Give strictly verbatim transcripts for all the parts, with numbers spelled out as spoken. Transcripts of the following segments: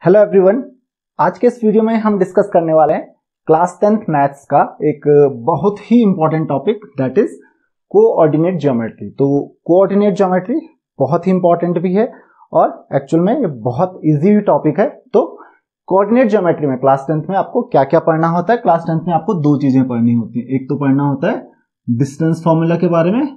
Hello everyone, आज के इस वीडियो में हम डिस्कस करने वाले हैं क्लास टेंथ मैथ्स का एक बहुत ही important topic that is coordinate geometry. तो कोऑर्डिनेट ज्योमेट्री बहुत ही इंपॉर्टेंट भी है और एक्चुअल में ये बहुत इजी टॉपिक है। तो कोऑर्डिनेट ज्योमेट्री में क्लास टेंथ में आपको क्या क्या पढ़ना होता है? क्लास टेंथ में आपको दो चीजें पढ़नी होती है। एक तो पढ़ना होता है डिस्टेंस फॉर्मूला के बारे में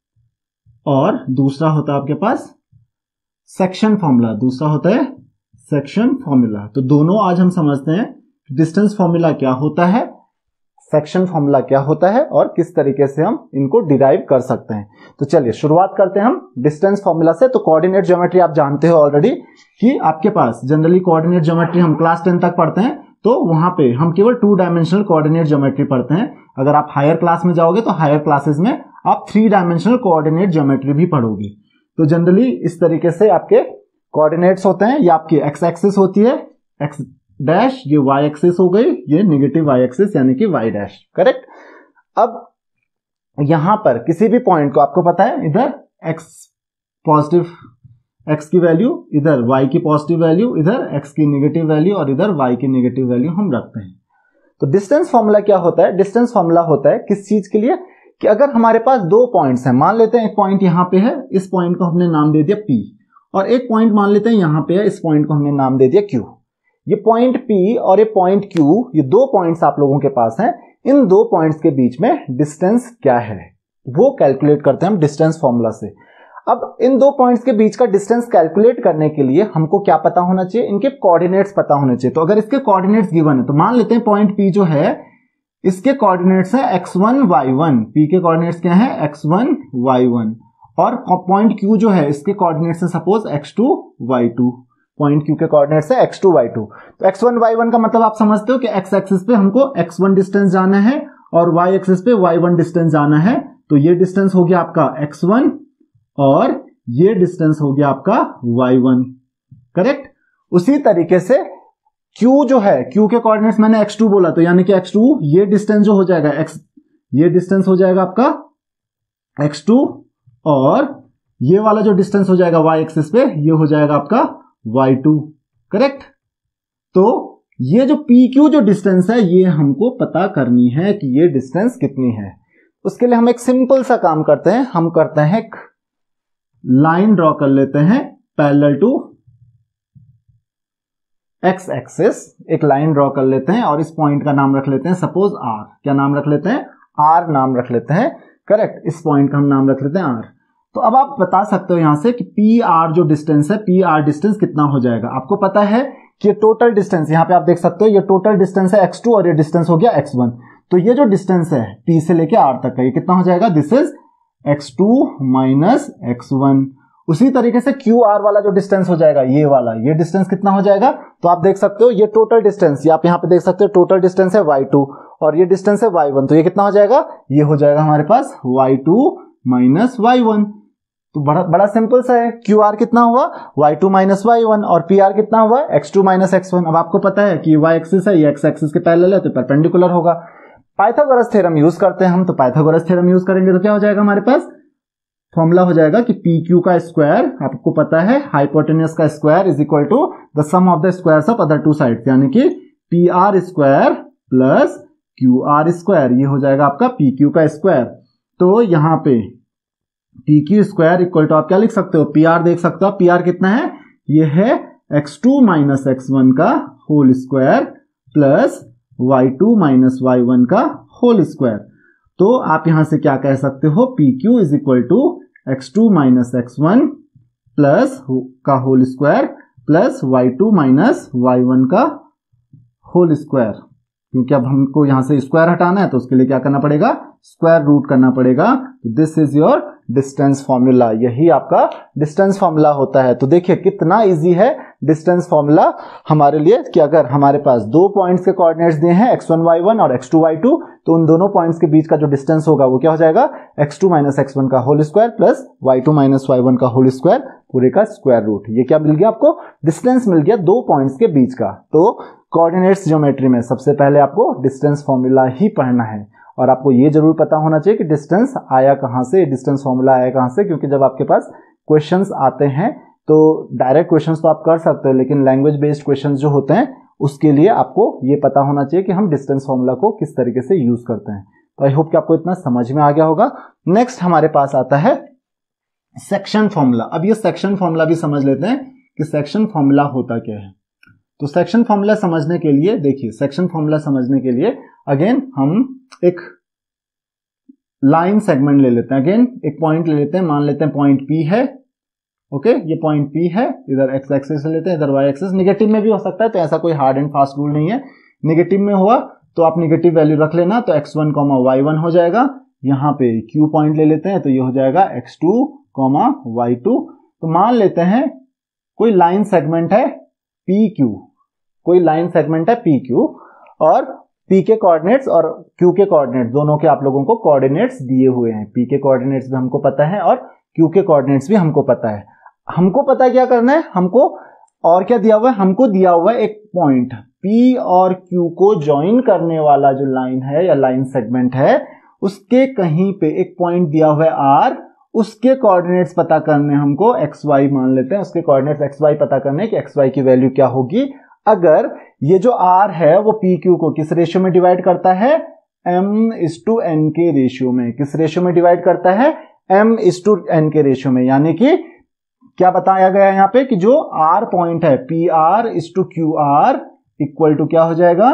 और दूसरा होता है आपके पास सेक्शन फॉर्मूला, दूसरा होता है सेक्शन फॉर्मूला। तो दोनों आज हम समझते हैं डिस्टेंस फॉर्मूला क्या होता है, सेक्शन फॉर्मूला क्या होता है और किस तरीके से हम इनको डिराइव कर सकते हैं। तो चलिए शुरुआत करते हैं हम डिस्टेंस फॉर्मूला से। तो कोऑर्डिनेट ज्योमेट्री आप जानते हो ऑलरेडी कि आपके पास जनरली कोऑर्डिनेट ज्योमेट्री हम क्लास टेन तक पढ़ते हैं, तो वहां पे हम केवल टू डायमेंशनल कोऑर्डिनेट ज्योमेट्री पढ़ते हैं। अगर आप हायर क्लास में जाओगे तो हायर क्लासेस में आप थ्री डायमेंशनल कोऑर्डिनेट ज्योमेट्री भी पढ़ोगे। तो जनरली इस तरीके से आपके कोऑर्डिनेट्स होते हैं। ये आपकी एक्स एक्सिस होती है, एक्स डैश, ये वाई एक्सिस हो गई, ये नेगेटिव वाई एक्सिस यानी कि वाई डैश, करेक्ट। अब यहां पर किसी भी पॉइंट को आपको पता है इधर एक्स पॉजिटिव एक्स की वैल्यू, इधर वाई की पॉजिटिव वैल्यू, इधर एक्स की नेगेटिव वैल्यू और इधर वाई की नेगेटिव वैल्यू हम रखते हैं। तो डिस्टेंस फॉर्मूला क्या होता है? डिस्टेंस फॉर्मूला होता है किस चीज के लिए कि अगर हमारे पास दो पॉइंट्स हैं, मान लेते हैं एक पॉइंट यहां पे है, इस पॉइंट को हमने नाम दे दिया P, और एक पॉइंट मान लेते हैं यहां पे है, इस पॉइंट को हमने नाम दे दिया Q। ये पॉइंट P और ये पॉइंट Q, ये दो पॉइंट्स आप लोगों के पास हैं। इन दो पॉइंट्स के बीच में डिस्टेंस क्या है वो कैलकुलेट करते हैं हम डिस्टेंस फॉर्मूला से। अब इन दो पॉइंट्स के बीच का डिस्टेंस कैलकुलेट करने के लिए हमको क्या पता होना चाहिए? इनके कोऑर्डिनेट्स पता होने चाहिए। तो अगर इसके कोऑर्डिनेट्स गिवन है तो मान लेते हैं पॉइंट P जो है इसके कोऑर्डिनेट्स है x one y one. P के कोऑर्डिनेट्स क्या है? X one y one. और पॉइंट Q जो है इसके कोऑर्डिनेट्स है suppose x two y two. Point Q के कोऑर्डिनेट्स है एक्स टू वाई टू। तो एक्स वन वाई वन का मतलब आप समझते हो कि एक्स एक्सिस पे हमको एक्स वन डिस्टेंस जाना है और वाई एक्सिस पे वाई वन डिस्टेंस जाना है। तो ये डिस्टेंस हो गया आपका एक्स वन और ये डिस्टेंस हो गया आपका वाई वन, करेक्ट। उसी तरीके से Q जो है, Q के कोऑर्डिनेट्स मैंने एक्स टू बोला, तो यानी कि एक्स टू, ये डिस्टेंस जो हो जाएगा x, ये डिस्टेंस हो जाएगा आपका एक्स टू और ये वाला जो डिस्टेंस हो जाएगा y एक्सिस पे ये हो जाएगा आपका वाई टू, करेक्ट। तो ये जो P Q जो डिस्टेंस है ये हमको पता करनी है कि ये डिस्टेंस कितनी है। उसके लिए हम एक सिंपल सा काम करते हैं, हम करते हैं एक लाइन ड्रॉ कर लेते हैं पैरेलल टू एक्स एक्सिस। एक लाइन ड्रॉ कर लेते हैं और इस पॉइंट का नाम रख लेते हैं सपोज R। क्या नाम रख लेते हैं? R नाम रख लेते हैं, करेक्ट। इस पॉइंट का हम नाम रख लेते हैं R। तो अब आप बता सकते हो यहां से कि पी आर जो डिस्टेंस है, पी आर डिस्टेंस कितना हो जाएगा। आपको पता है कि ये टोटल डिस्टेंस, यहां पे आप देख सकते हो ये टोटल डिस्टेंस है एक्स टू और ये डिस्टेंस हो गया एक्स वन। तो ये जो डिस्टेंस है P से लेके R तक का ये कितना हो जाएगा? This is x two minus x one. उसी तरीके से क्यू आर वाला जो डिस्टेंस हो जाएगा, ये वाला, ये डिस्टेंस कितना हो जाएगा? तो आप देख सकते हो ये टोटल डिस्टेंस, ये आप यहाँ पे देख सकते हो टोटल डिस्टेंस है वाई टू और ये डिस्टेंस है वाई वन। तो ये कितना हो जाएगा? ये हो जाएगा हमारे पास y two minus y one. तो बड़ा बड़ा सिंपल सा है। क्यू आर कितना हुआ? Y two minus y one और पी आर कितना हुआ? X two minus x one. अब आपको पता है कि वाई एक्सिस है, ये एक्स एक्सिस के पैरेलल है तो परपेंडिकुलर होगा। पाइथागोरस थ्योरम यूज करते हैं हम, तो पाइथागोरस थ्योरम यूज करेंगे तो क्या हो जाएगा हमारे पास? फॉर्मूला हो जाएगा कि पी क्यू का स्क्वायर, आपको पता है हाइपोटेन्यूस का square is equal to the sum of the squares of other two sides, यानी कि P R square plus Q R square. ये हो जाएगा आपका पी क्यू का स्क्वायर। तो यहां पे P Q square equal to आप क्या लिख सकते हो? पी आर देख सकते हो, पी आर कितना है? ये है x two minus x one का whole square plus y two minus y one का होल स्क्वायर। तो आप यहां से क्या कह सकते हो? P Q is equal to x two minus x one plus का whole square plus y two minus y one का होल स्क्वायर। क्योंकि अब हमको यहां से स्क्वायर हटाना है तो उसके लिए क्या करना पड़ेगा? स्क्वायर रूट करना पड़ेगा। तो this is your distance formula. यही आपका डिस्टेंस फॉर्मूला होता है। तो देखिए कितना इजी है डिस्टेंस फॉर्मूला हमारे लिए कि अगर हमारे पास दो पॉइंट्स के कोऑर्डिनेट्स दिए हैं एक्स वन वाई वन और एक्स टू वाई टू, तो उन दोनों पॉइंट्स के बीच का जो डिस्टेंस होगा वो क्या हो जाएगा? X two minus x one का whole square plus y two minus y one का होल स्क्वायर, पूरे का स्क्वायर रूट। ये क्या मिल गया आपको? डिस्टेंस मिल गया दो पॉइंट्स के बीच का। तो कोऑर्डिनेट्स ज्योमेट्री में सबसे पहले आपको डिस्टेंस फॉर्मूला ही पढ़ना है और आपको ये जरूर पता होना चाहिए कि डिस्टेंस आया कहां से, डिस्टेंस फॉर्मूला आया कहां से, क्योंकि जब आपके पास क्वेश्चंस आते हैं तो डायरेक्ट क्वेश्चंस तो आप कर सकते हो, लेकिन लैंग्वेज बेस्ड क्वेश्चंस जो होते हैं उसके लिए आपको ये पता होना चाहिए कि हम डिस्टेंस फॉर्मूला को किस तरीके से यूज करते हैं। तो आई होप कि आपको इतना समझ में आ गया होगा। नेक्स्ट हमारे पास आता है सेक्शन फॉर्मूला। अब ये सेक्शन फॉर्मूला भी समझ लेते हैं कि सेक्शन फॉर्मूला होता क्या है। तो सेक्शन फॉर्मूला समझने के लिए देखिए, सेक्शन फॉर्मूला समझने के लिए अगेन हम एक लाइन सेगमेंट ले लेते हैं, अगेन एक पॉइंट ले लेते हैं, मान लेते हैं पॉइंट P है। ओके okay, ये पॉइंट P है, इधर एक्स एक्सिस ले लेते हैं, इधर वाई एक्सिस। निगेटिव में भी हो सकता है, तो ऐसा कोई हार्ड एंड फास्ट रूल नहीं है। निगेटिव में हुआ तो आप निगेटिव वैल्यू रख लेना, तो x one comma y one हो जाएगा। यहाँ पे Q पॉइंट ले लेते हैं, तो ये हो जाएगा x two comma y two. तो मान लेते हैं कोई लाइन सेगमेंट है पी क्यू, कोई लाइन सेगमेंट है पी क्यू, और P के कोऑर्डिनेट्स और Q के कोऑर्डिनेट्स दोनों के आप लोगों को कोऑर्डिनेट्स दिए हुए हैं। P के कोऑर्डिनेट्स भी हमको पता है और Q के कोऑर्डिनेट्स भी हमको पता है। हमको पता है क्या करना है, हमको और क्या दिया हुआ है, हमको दिया हुआ है एक पॉइंट P और Q को ज्वाइन करने वाला जो लाइन है या लाइन सेगमेंट है, उसके कहीं पे एक पॉइंट दिया हुआ है R, उसके कोऑर्डिनेट्स पता करने हमको एक्स वाई मान लेते हैं, उसके कोऑर्डिनेट्स एक्स वाई पता करने कि एक्स वाई की वैल्यू क्या होगी। अगर ये जो R है वो पी क्यू को किस रेशियो में डिवाइड करता है, m इज टू n के रेशियो में। किस रेशियो में डिवाइड करता है, m इज टू n के रेशियो में। यानी कि क्या बताया गया है यहाँ पे कि जो R पॉइंट है P R is to Q R equal to क्या हो जाएगा,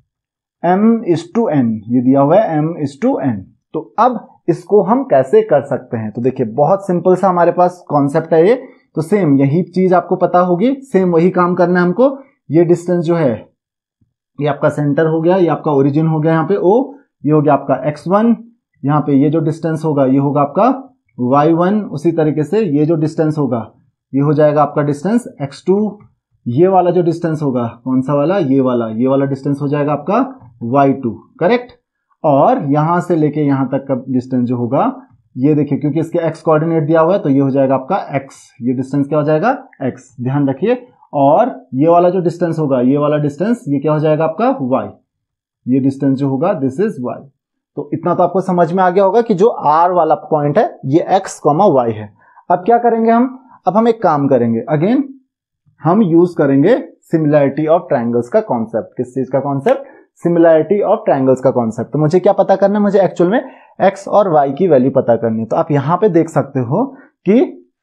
m इज टू n। ये दिया हुआ है m इज टू n। तो अब इसको हम कैसे कर सकते हैं, तो देखिए बहुत सिंपल सा हमारे पास कॉन्सेप्ट है ये। तो सेम यही चीज आपको पता होगी, सेम वही काम करना है हमको। ये डिस्टेंस जो है ये आपका सेंटर हो गया, ये आपका ओरिजिन हो गया यहाँ पे O, ये हो गया आपका एक्स वन। यहाँ पे ये जो डिस्टेंस होगा ये होगा आपका वाई वन। उसी तरीके से ये जो डिस्टेंस होगा ये हो जाएगा आपका डिस्टेंस एक्स टू। ये वाला जो डिस्टेंस होगा कौन सा वाला, ये वाला, ये वाला डिस्टेंस हो जाएगा आपका वाई टू, करेक्ट। और यहां से लेके यहां तक का डिस्टेंस जो होगा ये देखिए, क्योंकि इसके x कोऑर्डिनेट दिया हुआ है तो ये हो जाएगा आपका x। ये डिस्टेंस क्या हो जाएगा, x, ध्यान रखिए। और ये वाला जो डिस्टेंस होगा, ये वाला डिस्टेंस, ये क्या हो जाएगा आपका y। ये डिस्टेंस जो होगा दिस इज y। तो इतना तो आपको समझ में आ गया होगा कि जो r वाला पॉइंट है ये x, y है। अब क्या करेंगे हम, अब हम एक काम करेंगे, अगेन हम यूज करेंगे सिमिलैरिटी ऑफ ट्रायंगल्स का कॉन्सेप्ट। किस चीज का कॉन्सेप्ट, सिमिलैरिटी ऑफ ट्रायंगल्स का कॉन्सेप्ट। तो मुझे क्या पता करना है, मुझे एक्चुअल में x और y की वैल्यू पता करनी है। तो आप यहां पे देख सकते हो कि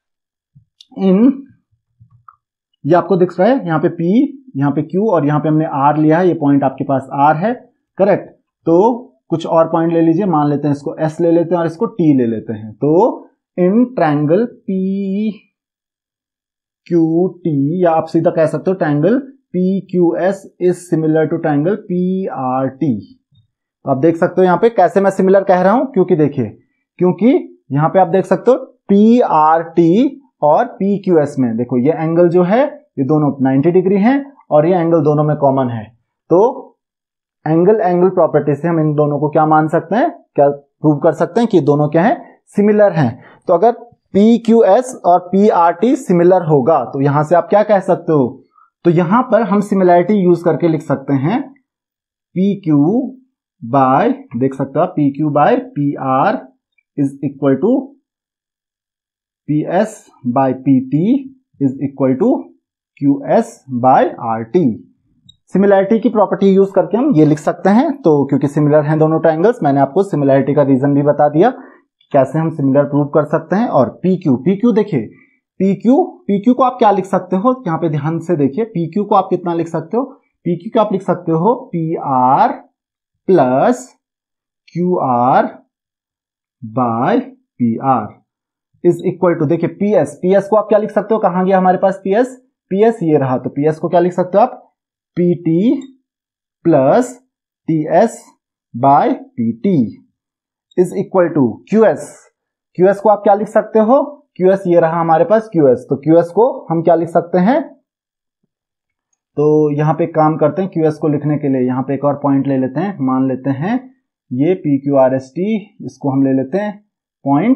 इन, ये आपको दिख रहा है यहाँ पे P, यहाँ पे Q और यहाँ पे हमने R लिया है। ये पॉइंट आपके पास R है, करेक्ट। तो कुछ और पॉइंट ले लीजिए, मान लेते हैं इसको S ले लेते हैं और इसको T ले लेते हैं। तो in triangle P Q T, या आप सीधा कह सकते हो triangle P Q S is similar to triangle P R T। तो आप देख सकते हो यहाँ पे कैसे मैं सिमिलर कह रहा हूं, क्योंकि देखिए, क्योंकि यहाँ पे आप देख सकते हो P R T और P Q S में देखो ये एंगल जो है ये दोनों नाइंटी डिग्री हैं और ये एंगल दोनों में कॉमन है। तो एंगल एंगल प्रॉपर्टी से हम इन दोनों को क्या मान सकते हैं, क्या प्रूव कर सकते हैं कि दोनों क्या है, सिमिलर हैं। तो अगर P Q S और P R T सिमिलर होगा तो यहां से आप क्या कह सकते हो, तो यहां पर हम सिमिलैरिटी यूज करके लिख सकते हैं P Q बाय, देख सकते हो P Q by P R is equal to P S by P T is equal to Q S by R T। Similarity की प्रॉपर्टी यूज करके हम ये लिख सकते हैं। तो क्योंकि सिमिलर हैं दोनों ट्रायंगल्स, मैंने आपको सिमिलैरिटी का रीजन भी बता दिया कैसे हम सिमिलर प्रूव कर सकते हैं। और P Q, P Q देखिए, P Q, P Q को आप क्या लिख सकते हो, यहाँ पे ध्यान से देखिए, P Q को आप कितना लिख सकते हो, P Q को आप लिख सकते हो P R plus Q R by P R is equal to, देखिए P S, P S को आप क्या लिख सकते हो, कहां गया हमारे पास P S, P S ये रहा। तो P S को क्या लिख सकते हो आप, P T plus T S by P T is equal to Q S। Q S को आप क्या लिख सकते हो, Q S ये रहा हमारे पास Q S। तो Q S को हम क्या लिख सकते हैं, तो यहां पे काम करते हैं Q S को लिखने के लिए, यहां पे एक और पॉइंट ले लेते हैं, मान लेते हैं ये P Q R S T, इसको हम ले लेते हैं पॉइंट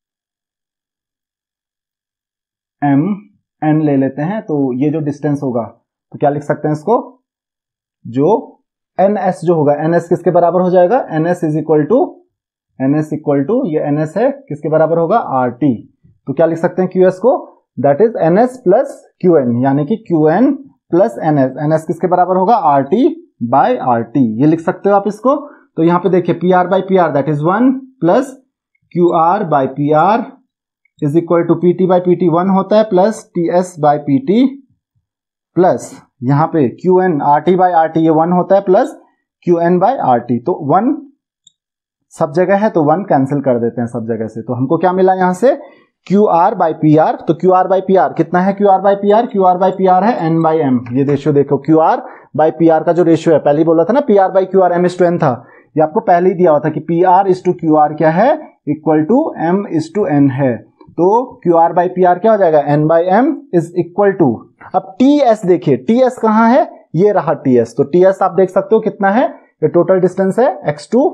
M N ले लेते हैं। तो ये जो डिस्टेंस होगा तो क्या लिख सकते हैं इसको, जो N S जो होगा, N S किसके बराबर हो जाएगा, N S is equal to, N S equal to, ये N S है किसके बराबर होगा, R T। तो क्या लिख सकते हैं Q S को, that is N S plus Q N, यानी कि Q N plus N S. N S किसके बराबर होगा? R T by R T, ये लिख सकते हो आप इसको। तो यहां पे देखिए P R by P R that is one plus Q R by P R is equal to P T by P T one होता है plus T S by P T plus यहां पे Q N R T by R T ये one होता है plus Q N by R T. तो one सब जगह है तो वन कैंसिल कर देते हैं सब जगह से। तो हमको क्या मिला यहां से? Q R by P R. तो Q R by P R कितना है? Q R by P R Q R by P R है एन बाई एम। ये रेशियो देखो, Q R by P R का जो रेशियो है, पहले ही बोला था ना P R by Q R M is to N था, ये आपको पहले ही दिया हुआ था कि P R is to Q R क्या है? Equal to M is to N है। तो Q R by P R क्या हो जाएगा? N by M is equal to, अब टी एस देखिए, टी एस कहां है? ये रहा टी एस। तो टी एस आप देख सकते हो कितना है? ये टोटल डिस्टेंस है x two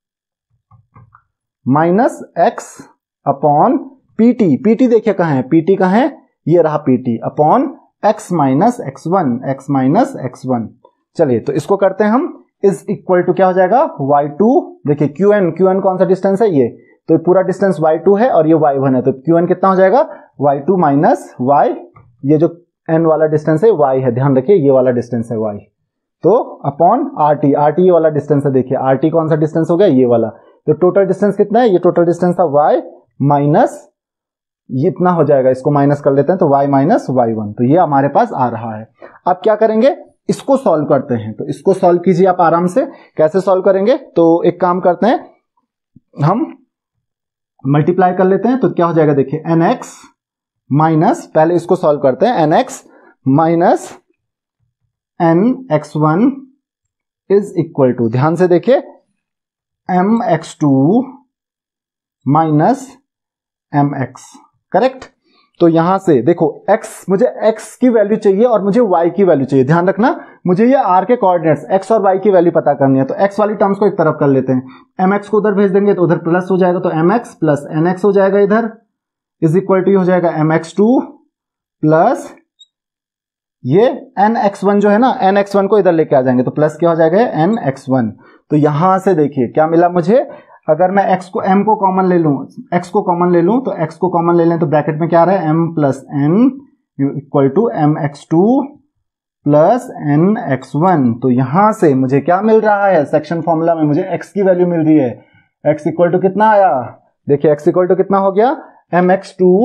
minus x upon P T. P T देखिए कहां है? पीटी कहां है? ये रहा P T upon x minus x one, x minus x one. चलिए तो इसको करते हैं हम, इज इक्वल टू क्या हो जाएगा? Y two. देखिए क्यू एन, क्यू एन कौन सा डिस्टेंस है? ये, तो पूरा डिस्टेंस वाई टू है और ये वाई वन है, तो क्यू एन कितना हो जाएगा? वाई टू माइनस वाई, ये जो एन वाला डिस्टेंस है वाई है, ध्यान रखिए ये वाला डिस्टेंस है वाई, तो upon R T. R T ये वाला डिस्टेंस है, देखिए आर टी कौन सा डिस्टेंस हो गया? ये वाला। तो टोटल डिस्टेंस कितना है? ये टोटल डिस्टेंस था वाई माइनस, ये इतना हो जाएगा, इसको माइनस कर लेते हैं तो y माइनस वाई वन। तो ये हमारे पास आ रहा है। अब क्या करेंगे? इसको सॉल्व करते हैं। तो इसको सॉल्व कीजिए आप आराम से। कैसे सॉल्व करेंगे? तो एक काम करते हैं, हम मल्टीप्लाई कर लेते हैं। तो क्या हो जाएगा? देखिए एन एक्स माइनस, पहले इसको सॉल्व करते हैं, N x minus N x one is equal to, ध्यान से देखिए, M x two minus M x, correct. तो यहां से देखो x, मुझे x की वैल्यू चाहिए और मुझे y की वैल्यू चाहिए। ध्यान रखना, मुझे ये r के कोऑर्डिनेट्स x और y की वैल्यू पता करनी है। तो x वाली टर्म्स को एक तरफ कर लेते हैं, mx को उधर भेज देंगे तो उधर प्लस हो जाएगा, तो mx प्लस nx हो जाएगा इधर, इज इक्वल टू हो जाएगा mx टू प्लस ये nx1 जो है ना, nx1 को इधर लेके आ जाएंगे तो प्लस क्या हो जाएगा? nx1। तो यहां से देखिए क्या मिला मुझे, अगर मैं x को m को कॉमन ले लूं, x को कॉमन ले लूं, तो x को कॉमन ले लें तो ब्रैकेट में क्या आ रहा है? m plus n equal to M x two plus N x one. तो यहां से मुझे क्या मिल रहा है? सेक्शन फॉर्मूला में मुझे x की वैल्यू मिल रही है। x इक्वल टू कितना आया? देखिए x इक्वल टू कितना हो गया? M x two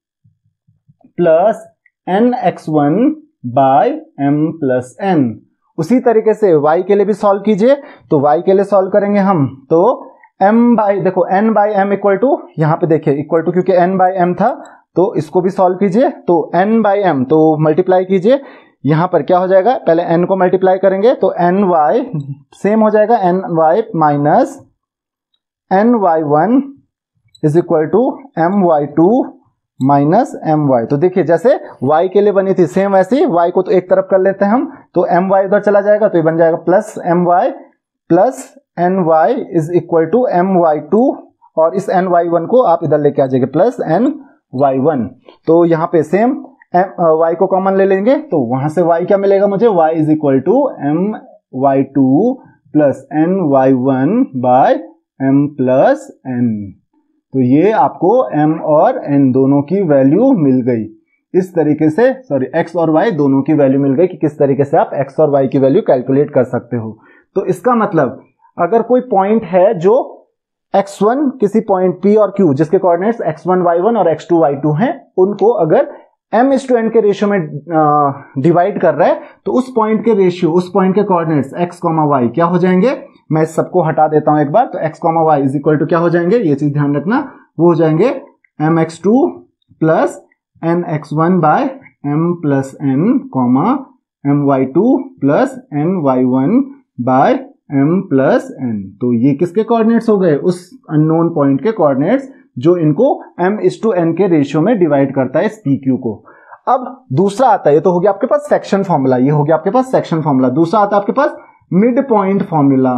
plus N x one by m plus n। उसी तरीके से y के लिए भी सॉल्व कीजिए। तो y के लिए सॉल्व करेंगे हम, तो m बाई, देखो n by M equal to, यहां पे देखिए इक्वल टू, क्योंकि n बाई एम था तो इसको भी सॉल्व कीजिए। तो n बाई एम, तो मल्टीप्लाई कीजिए, यहां पर क्या हो जाएगा? पहले n को मल्टीप्लाई करेंगे तो एन वाई सेम हो जाएगा, N y minus N y one is equal to M y two minus M y. तो देखिए जैसे y के लिए बनी थी सेम वैसी y को तो एक तरफ कर लेते हैं हम, तो एम वाई उधर चला जाएगा तो ये बन जाएगा plus m y plus n y is equal to M y two, और इस एन वाई वन को आप इधर लेके आ जाएंगे प्लस एन वाई वन। तो यहाँ पे सेम y को कॉमन ले लेंगे तो वहां से y क्या मिलेगा मुझे? y is equal to M y two plus n y one by m plus n. तो ये आपको m और n दोनों की वैल्यू मिल गई। इस तरीके से, सॉरी x और y दोनों की वैल्यू मिल गई कि किस तरीके से आप x और y की वैल्यू कैलकुलेट कर सकते हो। तो इसका मतलब अगर कोई पॉइंट है जो एक्स वन, किसी पॉइंट P और Q जिसके coordinates x one y one और एक्स टू वाई टू हैं, उनको अगर m इस टू n के रेशियो में डिवाइड कर रहा है तो उस पॉइंट के रेशियो, उस पॉइंट के कोऑर्डिनेट्स x, y क्या हो जाएंगे? मैं इस सबको हटा देता हूं एक बार। तो x, y is equal to क्या हो जाएंगे? ये चीज ध्यान रखना, वो हो जाएंगे m x two plus N x one by m plus n comma m y two plus n y one by m plus n। तो ये किसके कोऑर्डिनेट्स हो गए? उस अननोन पॉइंट के कोऑर्डिनेट्स जो इनको m इस टू n के रेशियो में डिवाइड करता है इस p q को। अब दूसरा आता है, ये तो हो गया आपके पास सेक्शन फॉर्मूला, ये हो गया आपके पास सेक्शन फॉर्मूला। दूसरा आता है आपके पास मिड पॉइंट फॉर्मूला।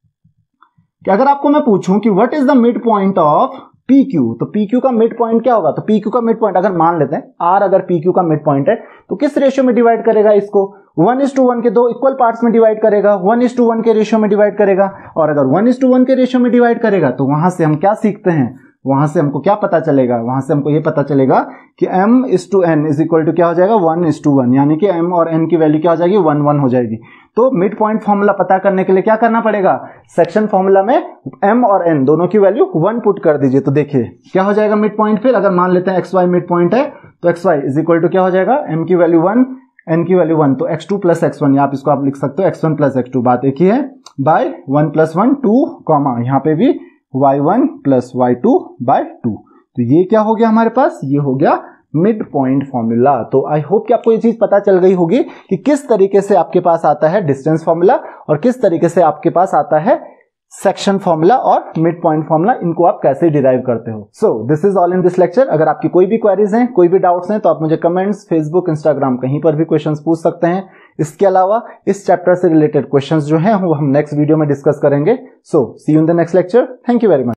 कि अगर आपको मैं पूछूं कि what is the mid point of P Q, तो पी क्यू का मिड पॉइंट क्या होगा? तो पी क्यू का मिड पॉइंट अगर मान लेते हैं आर, अगर पी क्यू का मिड पॉइंट है तो किस रेशियो में डिवाइड करेगा इसको? वन इज टू वन के दो इक्वल पार्ट्स में डिवाइड करेगा, वन इज टू वन के रेशियो में डिवाइड करेगा। और अगर वन इज टू वन के रेशियो में डिवाइड करेगा तो वहां से हम क्या सीखते हैं? वहां से हमको क्या पता चलेगा, वहां से हमको ये पता चलेगा कि m is to n is equal to क्या हो जाएगा, वन इज टू वन, यानी कि m और n की वैल्यू क्या हो जाएगी, वन वन हो जाएगी। तो मिड पॉइंट फॉर्मूला पता करने के लिए क्या करना पड़ेगा, सेक्शन फॉर्मूला में m और n दोनों की वैल्यू वन पुट कर दीजिए। तो देखिए क्या हो जाएगा मिड पॉइंट, फिर अगर मान लेते हैं एक्स वाई मिड पॉइंट है तो x y is equal to क्या हो जाएगा, m की वैल्यू वन, n की वैल्यू वन, तो x two plus x one, आप इसको आप लिख सकते हो x one plus x two, बात एक ही है, by one plus one two, comma यहाँ पे भी y one plus y two by two. तो ये क्या हो गया हमारे पास, ये हो गया मिड पॉइंट फॉर्मूला। तो आई होप कि आपको ये चीज पता चल गई होगी कि किस तरीके से आपके पास आता है डिस्टेंस फॉर्मूला और किस तरीके से आपके पास आता है सेक्शन फॉर्मूला और मिड पॉइंट फॉर्मूला, इनको आप कैसे डिराइव करते हो। So this is all in this lecture. अगर आपकी कोई भी क्वेरीज हैं, कोई भी डाउट्स हैं, तो आप मुझे कमेंट्स, फेसबुक, इंस्टाग्राम कहीं पर भी क्वेश्चंस पूछ सकते हैं। इसके अलावा इस चैप्टर से रिलेटेड क्वेश्चंस जो हैं वो हम नेक्स्ट वीडियो में डिस्कस करेंगे। So see you in the next lecture. Thank you very much.